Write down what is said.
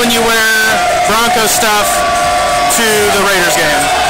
when you wear Broncos stuff to the Raiders game?